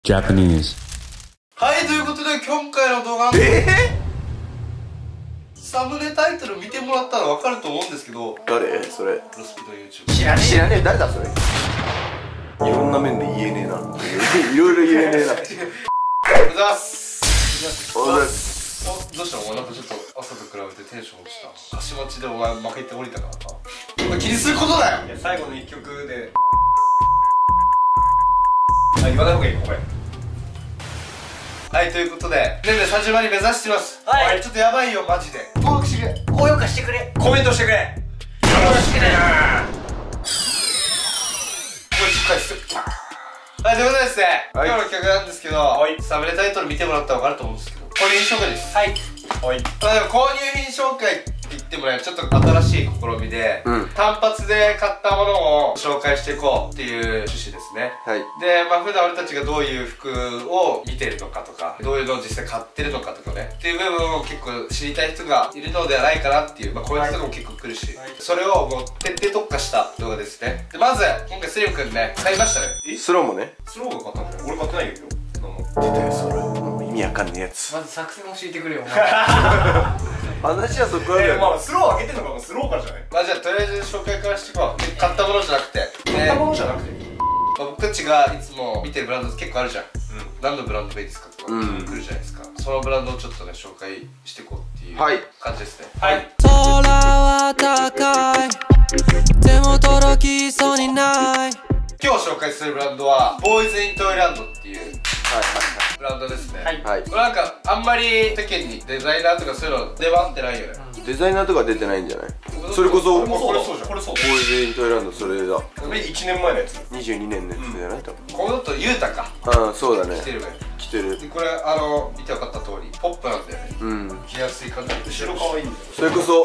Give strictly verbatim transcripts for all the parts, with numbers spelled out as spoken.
Japanese。 はい、ということで今回の動画、 えサムネタイトル見てもらったら分かると思うんですけど、 誰それ？ ロスピの YouTube 知らねえ知らねえ誰だそれ？いろんな面で言えねえな。いろいろ言えねえな。 おはようございます。 おはようございます。 お、どうしたの？お前なんかちょっと朝と比べてテンション落ちた。足待ちでお前負けて降りたからか。お前気にすることだよ。 いや最後の一曲であ、言わない方がいいのこれ。 はい、ということで年齢さんじゅうまん人目指してます。 はい、 ちょっとやばいよマジで。登録してくれ、 高評価してくれ、コメントしてくれ、よろしくねー。 これしっかりしてはい、ということでですね、 はい、 今日の企画なんですけど、はい、サムネタイトル見てもらったら分かると思うんですけど、購入品紹介です。はい。はい。まあでも購入品紹介って言ってもね、ちょっと新しい試みで、うん、単発で買ったものを紹介していこうっていう趣旨ですね。はい。で、まあ普段俺たちがどういう服を見てるのかとか、どういうのを実際買ってるのかとかね、っていう部分を結構知りたい人がいるのではないかなっていう、まあこういう人も結構来るし、はい、それをもう徹底特化した動画ですね。で、まず、今回スリムくんね、買いましたね。 えスローもね。 スローが買ったんだよ。俺買ってないよ。 出たよそれ。意味わかんねえやつ。 まず作戦教えてくれよ。 話はそこあるよね。 まあスロー開けてんのかもスローからじゃない。 まあじゃあとりあえず紹介からしていこう。買ったものじゃなくて、 買ったものじゃなくて、 僕たちがいつも見てるブランド結構あるじゃん。何のブランドがいいですかとか来るじゃないですか。そのブランドをちょっとね紹介していこうっていう感じですね。はい。 空は高いでも届きそうにない。 今日紹介するブランドはボーイズイントイランドっていうブランドですね。はい。これなんかあんまり世間にデザイナーとかそういうの出回ってないよね。 デザイナーとか出てないんじゃない？それこそこれそうじゃん。これそう。 ボーイズイントイランドそれだ。 これいちねんまえのやつ。 にじゅうにねんのやつじゃない？多分これだとユータか。 ああそうだね。 着てるね。 着てる。 でこれあの見て分かった通りポップなんだよね。うん。着やすい感じで後ろ可愛いんだよ。 それこそ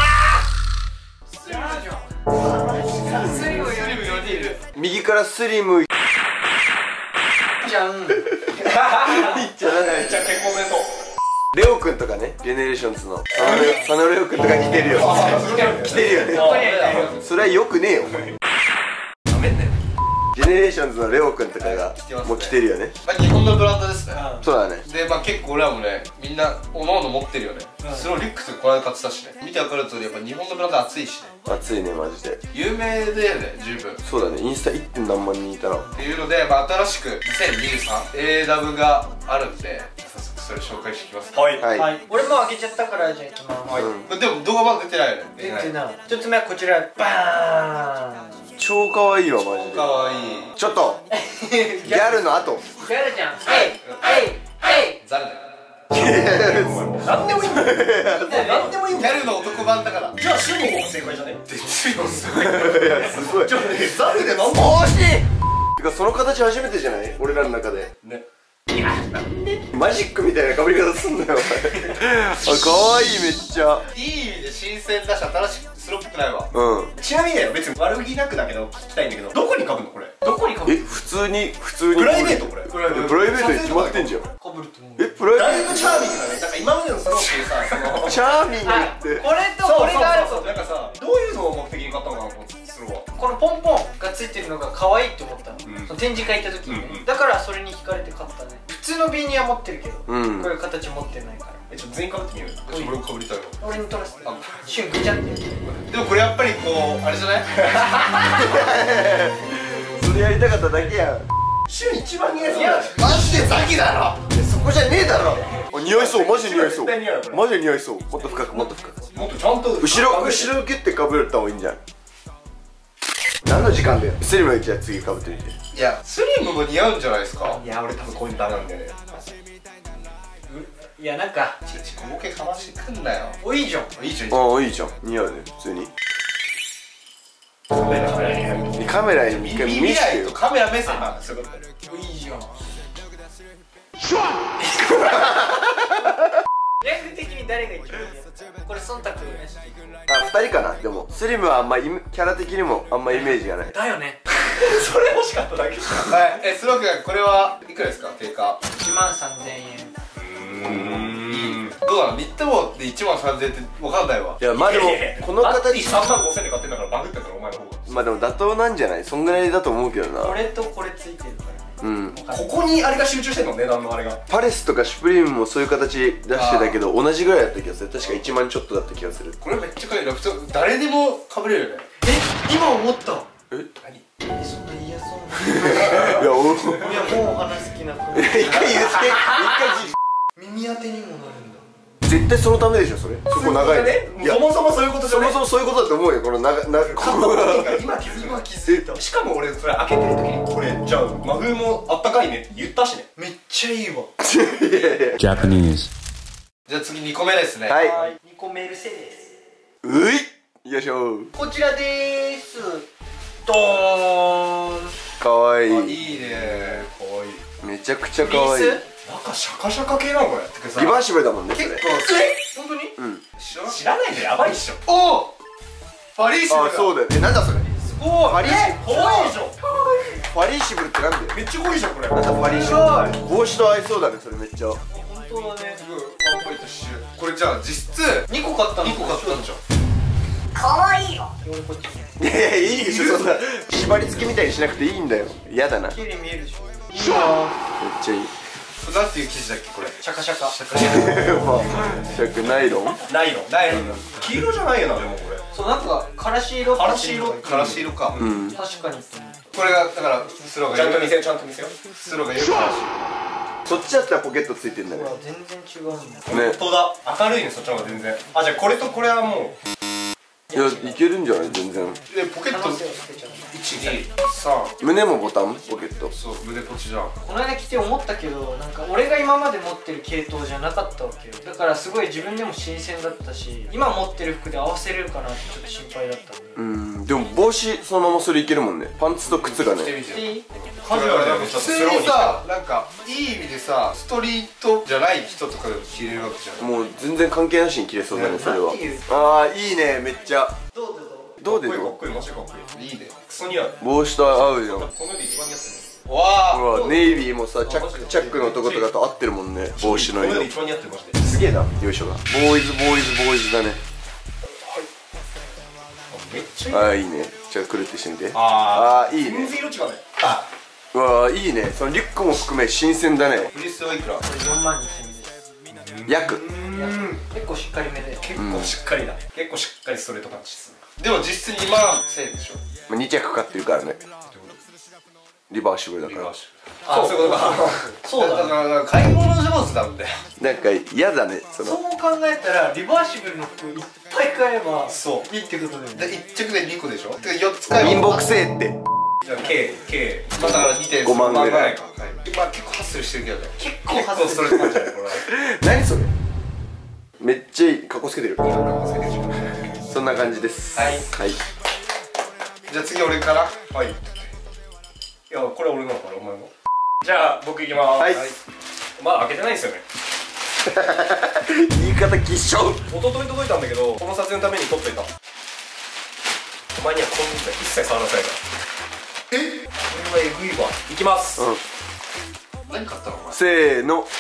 右からスリムじゃん。 じゃないじゃあ結婚おめでとう。 レオくんとかね、ジェネレーションズの佐野レオくんとか着てるよ。着てるよね。それはよくねえよ。 ダメだよ。 ジェネレーションズのレオくんとかがもう着てるよね。 まあ日本のブランドですね。 そうだね。 でまあ結構俺らもねみんなおのおの持ってるよね。それをリュックとかこの間買ってたしね。見て分かる通りやっぱ日本のブランド熱いしね。 熱いねマジで。 有名だよね十分。 そうだね。インスタ いってん何万人いたな。 っていうのでまあ新しくにせんにじゅうさん エーダブ があるんで早速それ紹介していきますか。 はいはい。俺も開けちゃったからじゃあいきます。 はい。でも動画まだ出てないよね。 出てない。一つ目はこちらバーン。 超可愛いわマジで。 かわいい。 ちょっとギャルの後。 ギャルじゃん。えいえいえい。 ザルだよ。 なんでもいいんだよ。なんでもいいんギだよ。 ャルの男版だから。 じゃあシュモも正解じゃね？ ですよすごい。 いやすごい。 じゃあねザルでなんで？ 惜しい。てかその形初めてじゃない？俺らの中で。 ね。 マジックみたいな被り方すんなよお前。あ可愛いめっちゃ。 いい意味で新鮮だし新しくスローっぽくないわ。 うん。 ちなみにだよ、別に悪気なくだけど聞きたいんだけど、どこに被るのこれ？ どこにかぶえる？ 普通に普通に。 プライベートこれ？ プライベート。 プライベートに決まってんじゃん。 かぶると思う。 えプライベだいぶーチャーミングだね。なんか今までのスローっていうさ、そのトチャーミングあ、 ってこれとこれがあるとなんかさ、どういうのを目的に買ったのかな、このスローは。 このポンポンがついてるのが可愛いって思ったの。その展示会行った時にね。だからそれに惹かれて買ったね。普通のビーニは持ってるけど、こういう形持ってないから。 え、ちょっと全員被ってみる？ 俺もかぶりたいわ。 俺に取らせて。シュンぐちゃって。 でもこれやっぱりこうあれじゃない？ それやりたかっただけやん。 週一番似合いそういやマジでザキだろ。 そこじゃねえだろ。似合いそうマジで似合いそう。 絶対似合うよこれマジで似合いそう。もっと深くもっと深く。 もっとちゃんと後ろ後ろキュッてかぶれた方がいいんじゃん。何の時間だよ。スリムじゃあ次かぶってみて。 いやスリムも似合うんじゃないですか。 いや、俺多分こういうのダメなんだよね。 いやなんかちち小ボケかましてくんなよ。 おいいじゃん。 いいじゃんいいじゃん。 ああいいじゃん似合うね普通に。 カメラカメラにカメラに一回見未せてよ来と。カメラ目線。 そういうことだよ。 いいじゃん。レフ的に誰が一番いいやつ？これ忖度なし。 あふたりかな。でもスリムはあんまイメキャラ的にもあんまイメージがない。 だよね。 それ欲しかっただけじゃん。 はい。えスロー君これはいくらですか定価？ いちまんさんぜんえん。 どうなの？ニット帽でいちまんさんぜんえんって分かんないわ。 いやまあでもこのアッティ形さんまんごせんで買ってんだからバグってんだろお前の方が。 まあでも妥当なんじゃない？そんぐらいだと思うけどな。 これとこれついてるからね。 うん、 ここにあれが集中してんの、値段のあれが。 パレスとかシュプリームもそういう形出してたけど同じぐらいだった気がする。確かいちまんちょっとだった気がする。 これめっちゃかわいいな。普通誰でもかぶれるよね。 え、今思った。 え、 何？え、そんな嫌そうな。 いや、おいや、もう話好きな子。 一回言って、一回耳当てにもなるんだ。 絶対そのためでしょ、それ。そこ長いね。 そもそもそういうことじゃない。 そもそもそういうことだと思うよ、この長、な、ここが。 今気づいた。今気づいた。しかも俺それ開けてる時にこれじゃあ和風もあったかいねって言ったしね。 めっちゃいいわ。 ジャパニーズ。 じゃあ次にこめですね。 はい。 にこメルセデス。 うい、よいしょ。 こちらでーす。ドーン。 かわいい。 いいね。かわいい。 めちゃくちゃかわいい。 中シャカシャカ系なのこれ。 リバーシブルだもんね。 結構。 え、本当に？ うん。 知らないでやばいっしょ。 おお。パリーシブル。 あ、そうだよ。え、なんだそれ。 すごい。 パリーシブル。 怖いじゃん。 パリーシブルってなんだよ。 めっちゃ怖いじゃんこれ。 なんだパリーシブル。帽子と合いそうだね、それめっちゃ。 本当だね。 ワンポイントシュ。これじゃあ実質にこ買ったの。 にこ買ったんじゃん。 かわいいよ。俺こっち。 いやいや、いいでしょ、そんな縛り付けみたいにしなくていいんだよ。嫌だな。めっ綺麗に見えるでしょ。いいな。 ちゃいい。 なんていう生地だっけこれ。 シャカシャカ。 シャカシャカ。 まあ、シャクナイロン。 ナイロン。 ナイロンだ。 黄色じゃないよなでもこれ。 そう、なんかからし色。 からし色。 からし色か。 うん。 確かに。 これがだからスローがちゃんと見せよちゃんと見せよ。 スローがよくからしそっちだったらポケットついてんだね。 ほら全然違うんだ。 ね。 本当だ。明るいねそっちの方が全然。あ、じゃあこれとこれはもう。 いや、いけるんじゃない全然。 でポケット話せよ捨てちゃう。 いち、に、さん。 胸もボタンポケット。 そう胸ポチじゃん。 この間来て思ったけど、なんか俺が今まで持ってる系統じゃなかったわけよ。だからすごい自分でも新鮮だったし、今持ってる服で合わせれるかなってちょっと心配だったんで。 うん、でも帽子そのままそれいけるもんね。パンツと靴がね。 着てみてよ。 いい？ カジュアルだよ。 普通にさ、なんかいい意味でさ、ストリートじゃない人とかでも着れるわけじゃん。 もう全然関係なしに着れそうだね、それはなんていう。 ああ、いいね、めっちゃ。 どうぞどうでどうかっこいいマジかっこいい。 いいね。 クソ似合う。 帽子と合うじゃん。 この世で一番似合ってる。 わあ。 ほら、ネイビーもさ、チャック、チャックの男とかと合ってるもんね、帽子の色この世で。一番似合ってるマジで。 すげえな、よいしょが。ボーイズ、ボーイズ、ボーイズだね。 めっちゃいい。 ああ、いいね。じゃあ、くるってしてみて。 あああ、いい全ね。 然色違うね。あ、 うわあ、いいね。そのリュックも含め新鮮だね。 フリースはいくら？ これよんまんにせんえんです。 約。 結構しっかりめで。 結構しっかりだ。結構しっかりストレートパンチですね。 でも実質にまんせんえんでしょ。 まあに着買ってるからね。リバーシブルだから。 あ、そういうことか。 そうだね。 だから買い物上手なんだよ。 なんか嫌だね、その。 そう考えたらリバーシブルの服いっぱい買えばそういいってことだよでね。 いっ着でにこでしょ。てかよっつ買えば貧乏くせえって。 じゃあ計計まあだからにてんごまんぐらいか。まあ結構ハッスルしてるけどね。 結構結構外れてストレートパンチだねこれは。 何それ。めっちゃいい、かっこつけてる。そんな感じです。 はいはい。 じゃあ次俺から。 はい。いやこれ俺のからお前も。じゃあ僕いきます。 はい。 まだ開けてないんですよね。 言い方きっしょ。 一昨日届いたんだけどこの撮影のために撮っといた。お前にはこんな一切触らせないから。え？これはえぐいわ。いきます。 うん。 何買ったのお前。 せーの。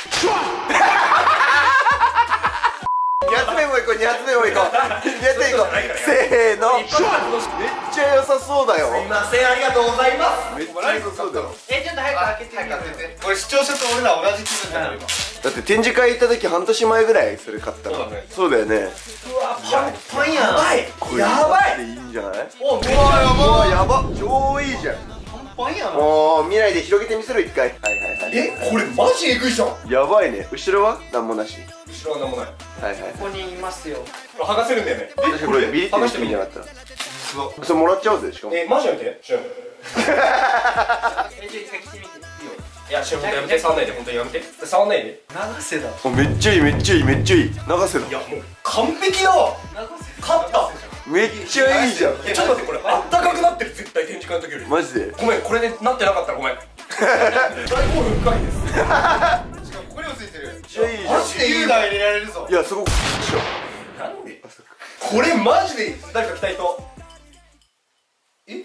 に発目もいこう、に発目もいこう。に発目いこう。せーの。めっちゃ良さそうだよ。 すいませんありがとうございます。 めっちゃ良さそうだよ。 え、ちょっと早く開けてみようよ。 これ視聴者と俺ら同じ気分だから今。 だって展示会行った時半年前ぐらいそれ買ったの。 そうだね。 そうだよね。 うわ、パンパンやん。 やばい。 これやばい。 でいいんじゃない？ お、めっちうわゃうわやば。超いいじゃん。 パンパンやな。 もう未来で広げてみせろ一回。はいはいはい。 えこれマジえぐいじゃん。 やばいね。後ろはなんもなし。 後ろはなんもない。 はいはい。 ここにいますよ。 これ剥がせるんだよね。 確かにこれビリって見てみなかったら。それもらっちゃおうぜしかも。 えマジやめて。しゅん。 え、じゃあ一回着てみて。 いやしゅん本当やめて。触んないで本当にやめて。触んないで。 長瀬だ。 あめっちゃいいめっちゃいいめっちゃいい。長瀬だ。 いやもう完璧だわ。 長瀬。 勝った。 めっちゃいいじゃん。 えちょっと待ってこれあったかくなってる絶対展示会の時より。 マジで。 ごめんこれでなってなかったらごめん。大興奮深いです。 しかもここにもついてる。 めっちゃいいじゃん。 マジで優雅入れられるぞ。 いやそこでしょ。 なんでこれマジで誰か着たい人。え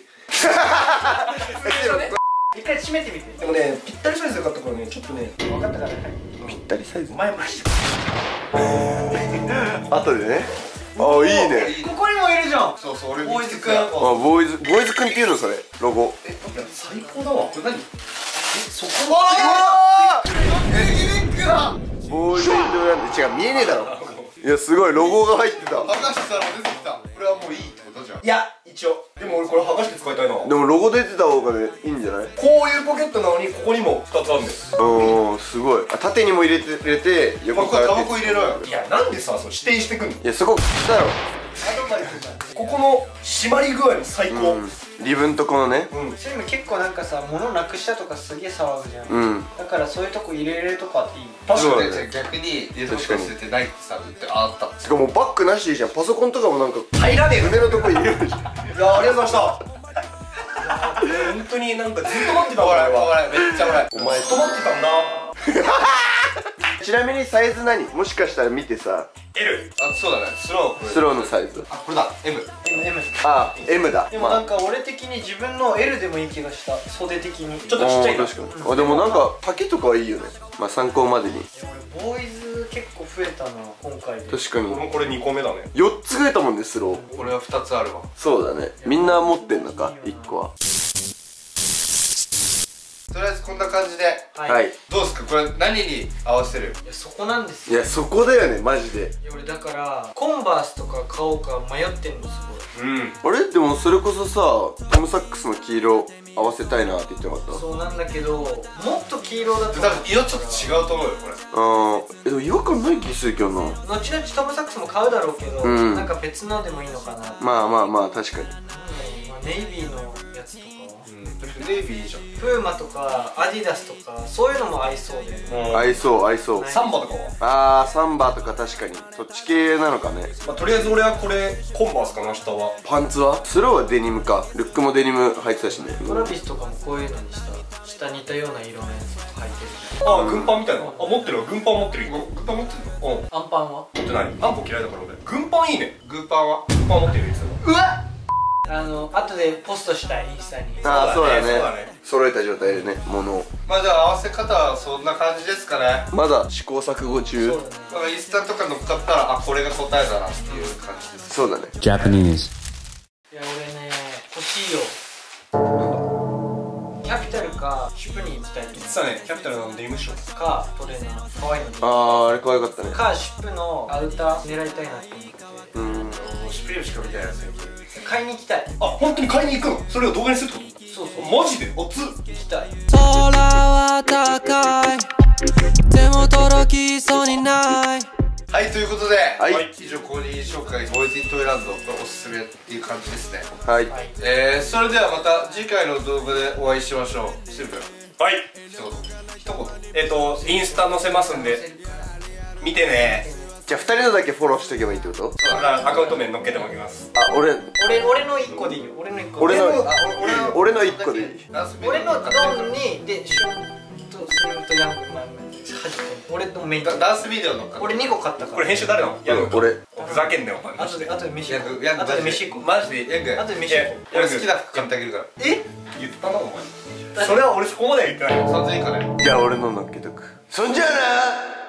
一回閉めてみて。 でもねぴったりサイズで買ったからねちょっとね分かったから。 ぴったりサイズ。 お前マジで後でね。あいいね。 ここにもいるじゃん。 そうそう俺ボーイズくん。 あボーイズボーイズくんっていうのそれロゴ。 えいや最高だわこれ何そこはボーイズイントランド違う見えねえだろ。いやすごいロゴが入ってた。 剥がしたら出てきた。これはもういいってことじゃん。 いや一応でも俺これ剥がして使いたいな。 でもロゴ出てた方がねいいんじゃない？ こういうポケットなのにここにもふたつあるんです。 うんすごい。あ縦にも入れて入れて横からタバコ入れろよ。 いやなんでさその指定してくんの。 いやそこだろ。 ここの締まり具合も最高。 うんリブンとこのね。 それも結構なんかさ物なくしたとかすげえ騒ぐじゃん、 うんだからそういうとこ入れれるとこあっていい。 確かにそうだね逆に入れとく忘れてないってさ言ってあった。 しかもバッグなしでいいじゃん。パソコンとかもなんか入らねえの。 胸のとこ入れるじゃん。 いやありがとうございました。本当になんかずっと待ってたほら俺は。 ほらめっちゃほら。 お前ずっと待ってたんだ。 ちなみにサイズ何？もしかしたら見てさ L。 あそうだねスローこれ。 スローのサイズ。 あこれだ M。 M M あ M だ。 でもなんか俺的に自分の L でもいい気がした。袖的にちょっとちっちゃいな。 確かに。あでもなんか丈とかはいいよね。まあ参考までに。 俺ボーイズ結構増えたな今回で。 確かに俺もこれにこめだね。 よっつ増えたもんねスロー。 俺はふたつあるわ。 そうだね。みんな持ってんのかいっこは。 とりあえずこんな感じではい、 はい。 どうですかこれ何に合わせる？ いやそこなんですよ。 いやそこだよねマジで。 いや俺だからコンバースとか買おうか迷ってんのすごい。 うん。 あれでもそれこそさトム・サックスの黄色合わせたいなって言ってなかった？ そうなんだけどもっと黄色だと多分色ちょっと違うと思うよこれ。 あーえでも違和感ない気するけどな。 後々トム・サックスも買うだろうけど、 うんなんか別のでもいいのかな。 まあまあまあ確かに。 まあ、ネイビーのやつとかネイビーいいじゃん。 プーマとかアディダスとかそういうのも合いそうで、 合いそう合いそう。 サンバとかは。 あーサンバとか確かにそっち系なのかね。 まあとりあえず俺はこれコンバースかな下は。 パンツはスローはデニムか。ルックもデニム入ってたしね。 トラビスとかもこういうのにした下似たような色のやつ履いてる。 ああ軍パンみたいな。あ持ってるわ軍パン持ってる。 グッパン持ってんの？ うん。 アンパンは持ってない。あんこ嫌いだから俺。軍パンいいね。 グッパンは？ 軍パン持ってるやつ。 うわあの後でポストしたいインスタに。 ああそうだね。 そうだね揃えた状態でね物を。 まあじゃあ合わせ方はそんな感じですかね。 まだ試行錯誤中。 そうだね。 だからインスタとか乗っかったらあこれが答えだなっていう感じです。 そうだね。 Japanese. いや俺ね欲しいよ。キャピタルかシュプに行きたいと思実はねキャピタルのデニムッシュ。 うかトレーナー可愛いのにあーあれ可愛かったね。 かシュプのアウター狙いたいなって思ってうんもうシュプリームしか見てないやつ最近。 買いに行きたい。 あ本当に買いに行くの。それを動画にするってこと。 そうそうマジで熱っ。 行きたい。 空は高いでも届きそうにない。 はいということで、 はい以上購入紹介ボーイズイントイランドのおすすめっていう感じですね。 はい。 はいえー、それではまた次回の動画でお会いしましょう。シルブはい。 一言一言。 えっとインスタ載せますんで見てね。 じゃあふたりのだけフォローしとけばいいってこと？ だからアカウント名載っけてもらきます。 あ俺俺俺の一個でいいよ。俺の一個俺のあ俺の俺の一個でいい。 俺のドンにでシュンとスンとヤンまあ俺のメインダンスビデオの俺にこ買ったから。 これ編集誰なの？ヤング。 俺ふざけんなよお前。 後で後で飯行こう。 ヤングヤング後で飯行こう。 マジでヤング後で飯行こ俺好きな服買ってあげるから。 え言ったなお前。それは俺そこまでは言ってないよ。 さんぜんえんかね。 じゃあ俺の乗っけとく。そんじゃあな。